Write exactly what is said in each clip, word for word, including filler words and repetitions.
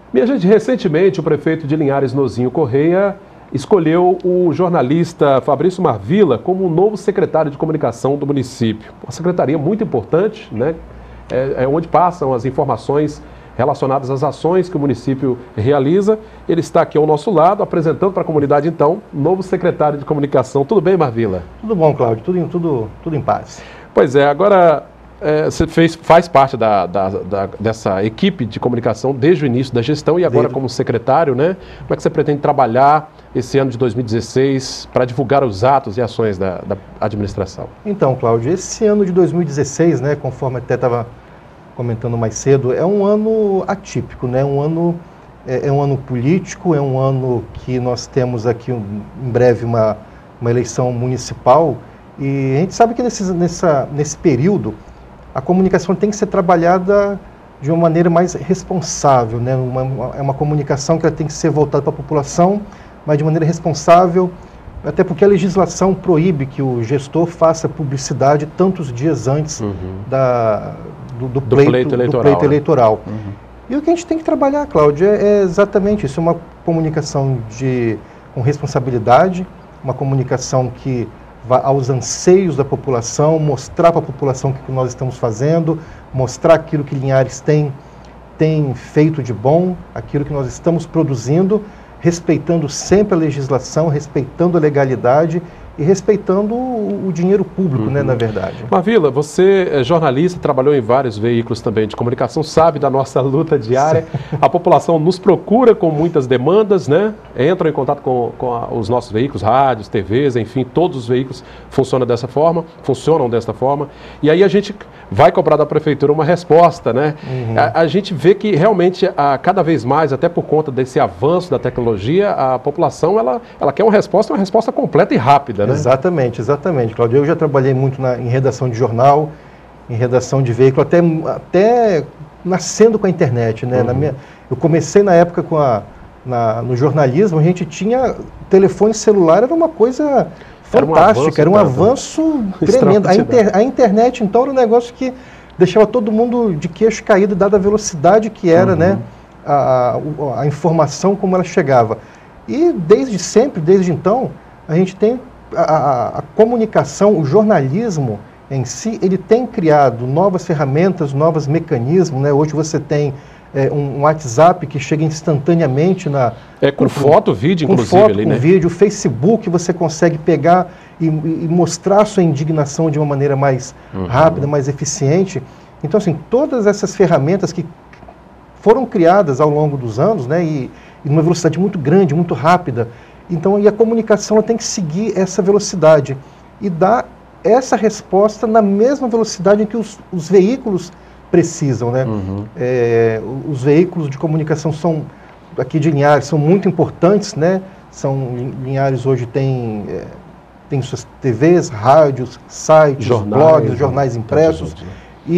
Minha gente, recentemente o prefeito de Linhares, Nozinho Correia, escolheu o jornalista Fabrício Marvila como o novo secretário de comunicação do município. Uma secretaria muito importante, né? É, é onde passam as informações relacionadas às ações que o município realiza. Ele está aqui ao nosso lado, apresentando para a comunidade, então, o novo secretário de comunicação. Tudo bem, Marvila? Tudo bom, Cláudio, tudo, tudo, tudo em paz. Pois é, agora é, você fez, faz parte da, da, da, dessa equipe de comunicação desde o início da gestão e agora Desde... como secretário, né? Como é que você pretende trabalhar esse ano de dois mil e dezesseis para divulgar os atos e ações da, da administração? Então, Cláudio, esse ano de dois mil e dezesseis, né, conforme até estava comentando mais cedo, é um ano atípico, né? Um ano, é, é um ano político, é um ano que nós temos aqui um, em breve uma, uma eleição municipal e a gente sabe que nesse, nessa, nesse período a comunicação tem que ser trabalhada de uma maneira mais responsável, né? Uma, uma, é uma comunicação que ela tem que ser voltada para a população, mas de maneira responsável, até porque a legislação proíbe que o gestor faça publicidade tantos dias antes uhum. da, do, do, do, pleito, pleito eleitoral. Do pleito eleitoral. Uhum. E o que a gente tem que trabalhar, Cláudio, é, é exatamente isso, uma comunicação de, com responsabilidade, uma comunicação que vá aos anseios da população, mostrar para a população o que nós estamos fazendo, mostrar aquilo que Linhares tem, tem feito de bom, aquilo que nós estamos produzindo, respeitando sempre a legislação, respeitando a legalidade e respeitando o, o dinheiro público, uhum. né, na verdade. Marvila, você é jornalista, trabalhou em vários veículos também de comunicação, sabe da nossa luta diária. A população nos procura com muitas demandas, né? Entram em contato com, com a, os nossos veículos, rádios, T Vs, enfim, todos os veículos funcionam dessa forma, funcionam dessa forma. E aí a gente vai cobrar da prefeitura uma resposta, né? Uhum. A, a gente vê que realmente, a, cada vez mais, até por conta desse avanço da tecnologia, a população ela, ela quer uma resposta, uma resposta completa e rápida, né? Exatamente, exatamente, Cláudio. Eu já trabalhei muito na, em redação de jornal, em redação de veículo, até, até nascendo com a internet, né? Uhum. Na minha, eu comecei na época com a, na, no jornalismo, a gente tinha telefone celular, era uma coisa fantástica, era um avanço, era um avanço tremendo. A, inter, a internet, então, era um negócio que deixava todo mundo de queixo caído, dada a velocidade que era, uhum. né? A, a, a informação, como ela chegava. E desde sempre, desde então, a gente tem A, a, a comunicação, o jornalismo em si, ele tem criado novas ferramentas, novos mecanismos, né? Hoje você tem é, um, um WhatsApp que chega instantaneamente na... É com, com foto, vídeo, com inclusive. Foto, ali, com né? vídeo, o Facebook você consegue pegar e, e mostrar sua indignação de uma maneira mais uhum. rápida, mais eficiente. Então, assim, todas essas ferramentas que foram criadas ao longo dos anos, né? E, e numa velocidade muito grande, muito rápida. Então, e a comunicação ela tem que seguir essa velocidade e dar essa resposta na mesma velocidade em que os, os veículos precisam, né? Uhum. É, os veículos de comunicação são, aqui de Linhares, são muito importantes, né? São, Linhares hoje tem, é, tem suas T Vs, rádios, sites, jornais, blogs, jornais impressos. Né?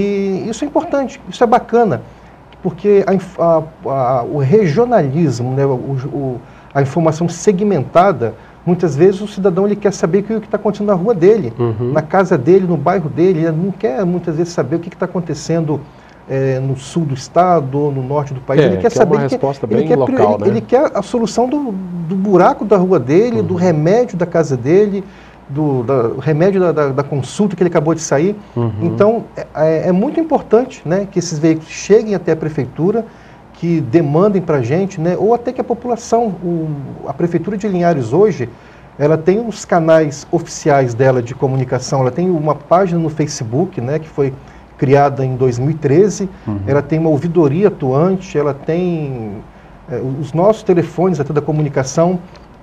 E isso é importante, isso é bacana, porque a, a, a, o regionalismo, né? o, o a informação segmentada, muitas vezes o cidadão ele quer saber o que está acontecendo na rua dele, uhum. na casa dele, no bairro dele, ele não quer muitas vezes saber o que está acontecendo é, no sul do estado ou no norte do país, é, ele quer que saber, é uma ele, resposta quer, bem ele, quer, local, ele, né? ele quer a solução do, do buraco da rua dele, uhum. do remédio da casa dele, do da, remédio da, da, da consulta que ele acabou de sair. Uhum. Então, é, é muito importante, né, que esses veículos cheguem até a prefeitura, que demandem para a gente, né, ou até que a população, o, a Prefeitura de Linhares hoje, ela tem os canais oficiais dela de comunicação, ela tem uma página no Facebook, né, que foi criada em dois mil e treze, uhum. ela tem uma ouvidoria atuante, ela tem é, os nossos telefones até da comunicação,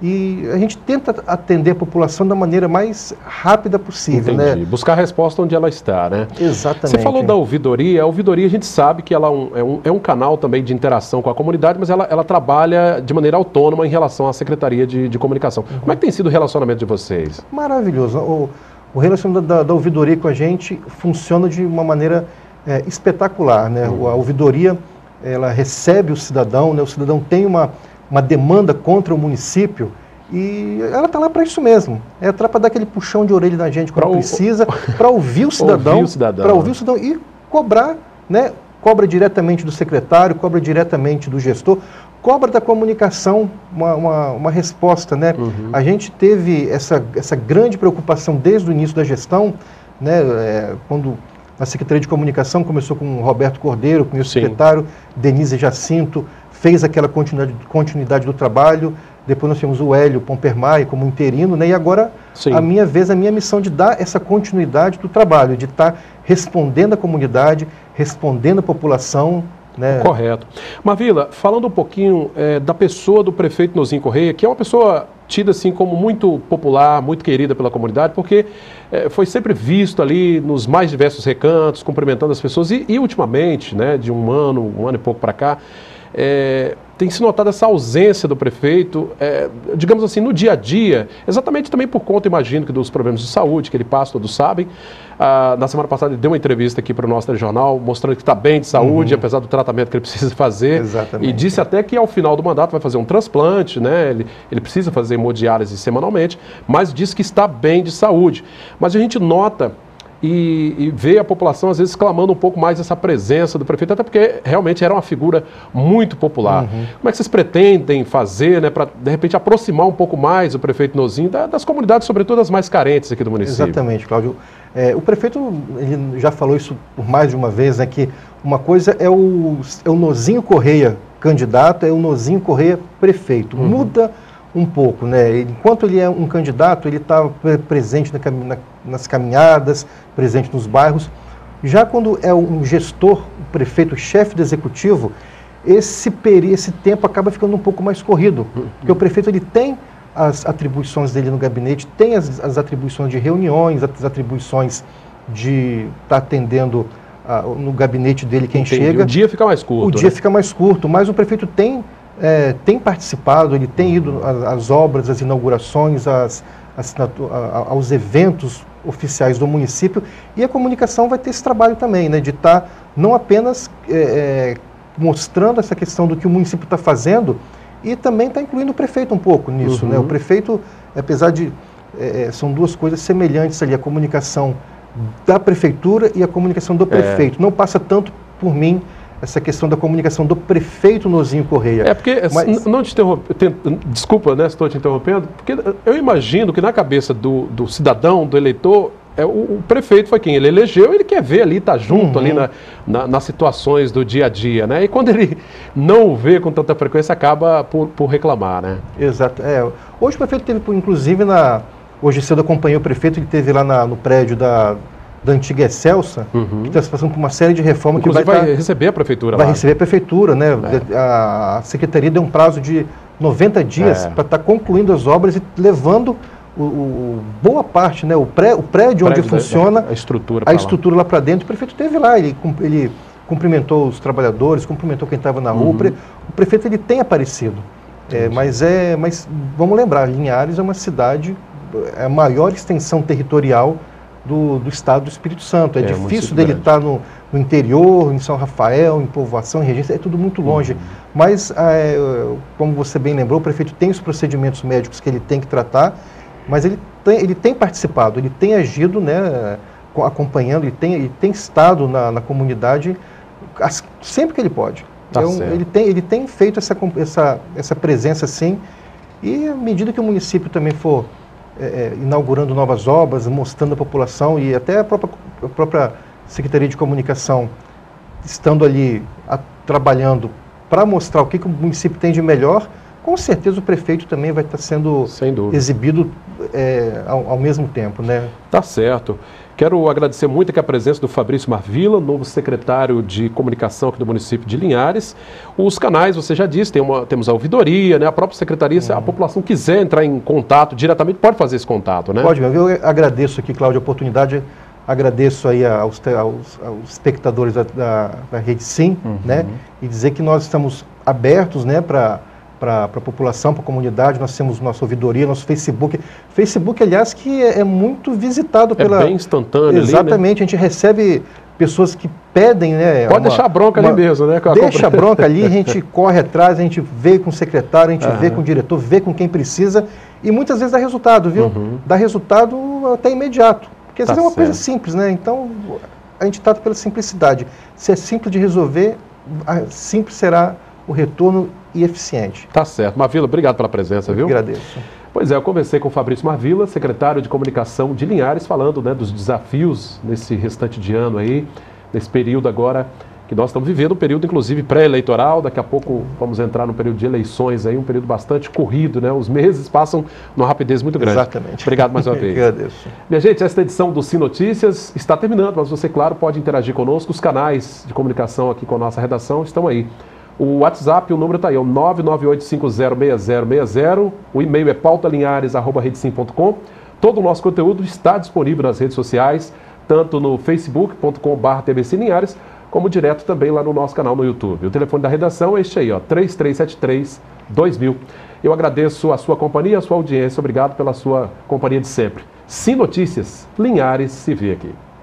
e a gente tenta atender a população da maneira mais rápida possível. Entendi. Né? Buscar a resposta onde ela está, né? Exatamente. Você falou da ouvidoria. A ouvidoria a gente sabe que ela é um, é um canal também de interação com a comunidade, mas ela, ela trabalha de maneira autônoma em relação à Secretaria de, de Comunicação. Uhum. Como é que tem sido o relacionamento de vocês? Maravilhoso. O, o relacionamento da, da ouvidoria com a gente funciona de uma maneira é, espetacular. Né? Uhum. A ouvidoria, ela recebe o cidadão, né? O cidadão tem uma, uma demanda contra o município, e ela está lá para isso mesmo. É para dar aquele puxão de orelha na gente quando pra precisa, o... para ouvir o cidadão, para ouvir o cidadão e cobrar, né, cobra diretamente do secretário, cobra diretamente do gestor, cobra da comunicação uma, uma, uma resposta, né? Uhum. A gente teve essa, essa grande preocupação desde o início da gestão, né? É, quando a Secretaria de Comunicação começou com o Roberto Cordeiro, com o secretário, Denise Jacinto, fez aquela continuidade, continuidade do trabalho. Depois nós temos o Hélio Pompermaia como interino, né? E agora Sim. a minha vez, a minha missão de dar essa continuidade do trabalho, de estar respondendo à comunidade, respondendo à população. Né? Correto. Marvila, falando um pouquinho é, da pessoa do prefeito Nozinho Correia, que é uma pessoa tida assim como muito popular, muito querida pela comunidade, porque é, foi sempre visto ali nos mais diversos recantos, cumprimentando as pessoas, e, e ultimamente, né, de um ano, um ano e pouco para cá, é, tem se notado essa ausência do prefeito, é, digamos assim, no dia a dia, exatamente também por conta, imagino, que dos problemas de saúde que ele passa, todos sabem. Ah, na semana passada ele deu uma entrevista aqui para o nosso telejornal, mostrando que está bem de saúde, uhum. apesar do tratamento que ele precisa fazer. Exatamente. E disse até que ao final do mandato vai fazer um transplante, né? Ele, ele precisa fazer hemodiálise semanalmente, mas diz que está bem de saúde. Mas a gente nota E, e ver a população, às vezes, clamando um pouco mais essa presença do prefeito, até porque realmente era uma figura muito popular. Uhum. Como é que vocês pretendem fazer, né, para, de repente, aproximar um pouco mais o prefeito Nozinho da, das comunidades, sobretudo as mais carentes aqui do município? Exatamente, Cláudio. É, o prefeito ele já falou isso por mais de uma vez, né, que uma coisa é o, é o Nozinho Correia candidato, é o Nozinho Correia prefeito. Uhum. Muda um pouco, né? Enquanto ele é um candidato, ele está presente na, na, nas caminhadas, presente nos bairros. Já quando é um gestor, o prefeito, o chefe do executivo, esse, peri, esse tempo acaba ficando um pouco mais corrido, uhum. porque o prefeito ele tem as atribuições dele no gabinete, tem as, as atribuições de reuniões, as atribuições de estar tá atendendo a, no gabinete dele quem Entendi. chega. O dia fica mais curto. O né? dia fica mais curto, mas o prefeito tem É, tem participado, ele tem ido às obras, às inaugurações, às, às, aos eventos oficiais do município, e a comunicação vai ter esse trabalho também, né, de estar tá não apenas é, é, mostrando essa questão do que o município está fazendo, e também está incluindo o prefeito um pouco nisso. Uhum. Né? O prefeito, apesar de... É, são duas coisas semelhantes ali, a comunicação da prefeitura e a comunicação do prefeito. É. Não passa tanto por mim essa questão da comunicação do prefeito Nozinho Correia. É porque, Mas... não te interromper, desculpa, né, estou te interrompendo, porque eu imagino que na cabeça do, do cidadão, do eleitor, é, o, o prefeito foi quem ele elegeu, ele quer ver ali, tá junto uhum. ali na, na, nas situações do dia a dia, né? E quando ele não o vê com tanta frequência, acaba por, por reclamar, né? Exato. É, hoje o prefeito teve, inclusive, na, hoje cedo acompanhei o prefeito, ele teve lá na, no prédio da... da antiga Excelsa, uhum. que está passando por uma série de reformas. Inclusive que vai, vai tá, receber a prefeitura Vai lá. receber a prefeitura, né? É. A, a secretaria deu um prazo de noventa dias é. para estar tá concluindo as obras e levando o, o, boa parte, né? O, pré, o prédio, o prédio onde da, funciona a estrutura, a estrutura lá, lá para dentro. O prefeito esteve lá, ele, ele cumprimentou os trabalhadores, cumprimentou quem estava na rua. Uhum. O prefeito ele tem aparecido. É, mas, é, mas vamos lembrar, Linhares é uma cidade, é a maior extensão territorial Do, do estado do Espírito Santo. É, é difícil dele estar no, no interior, em São Rafael, em Povoação, em Regência, é tudo muito longe. Uhum. Mas, é, como você bem lembrou, o prefeito tem os procedimentos médicos que ele tem que tratar, mas ele tem, ele tem participado, ele tem agido, né, acompanhando, ele tem, ele tem estado na, na comunidade as, sempre que ele pode. Tá então, ele tem, ele tem feito essa, essa, essa presença, sim, e à medida que o município também for É, inaugurando novas obras, mostrando à população, e até a própria, a própria Secretaria de Comunicação estando ali a, trabalhando para mostrar o que, que o município tem de melhor, com certeza o prefeito também vai estar sendo exibido é, ao, ao mesmo tempo, né? Tá certo. Quero agradecer muito aqui a presença do Fabrício Marvila, novo secretário de comunicação aqui do município de Linhares. Os canais, você já disse, tem uma, temos a ouvidoria, né, a própria secretaria, se a população quiser entrar em contato diretamente, pode fazer esse contato, né? Pode, eu agradeço aqui, Cláudio, a oportunidade, agradeço aí aos, aos, aos espectadores da, da, da Rede Sim, uhum. né, e dizer que nós estamos abertos, né, para para a população, para a comunidade. Nós temos nossa ouvidoria, nosso Facebook. Facebook, aliás, que é, é muito visitado pela... É bem instantâneo. Exatamente, ali, né? A gente recebe pessoas que pedem, né? Pode uma, deixar a bronca uma... ali mesmo, né? Deixa a bronca ali, a gente corre atrás, a gente vê com o secretário, a gente uhum. vê com o diretor, vê com quem precisa, e muitas vezes dá resultado, viu? Uhum. Dá resultado até imediato. Porque às tá vezes é uma certo. coisa simples, né? Então, a gente trata pela simplicidade. Se é simples de resolver, simples será o retorno e eficiente. Tá certo. Marvila, obrigado pela presença, Eu viu? agradeço. Pois é, eu conversei com o Fabrício Marvila, secretário de Comunicação de Linhares, falando, né, dos desafios nesse restante de ano aí, nesse período agora que nós estamos vivendo, um período inclusive pré-eleitoral, daqui a pouco vamos entrar no período de eleições aí, um período bastante corrido, né? Os meses passam numa rapidez muito grande. Exatamente. Obrigado mais uma vez. Eu agradeço. Minha gente, esta edição do Sim Notícias está terminando, mas você, claro, pode interagir conosco. Os canais de comunicação aqui com a nossa redação estão aí. O WhatsApp, o número está aí, é o nove nove oito cinco zero seis zero seis zero. O e-mail é pautalinhares arroba rede sim ponto com. Todo o nosso conteúdo está disponível nas redes sociais, tanto no facebook ponto com barra T V C Linhares, como direto também lá no nosso canal no YouTube. O telefone da redação é este aí, ó, três três sete três dois mil. Eu agradeço a sua companhia, a sua audiência. Obrigado pela sua companhia de sempre. Sim Notícias, Linhares se vê aqui.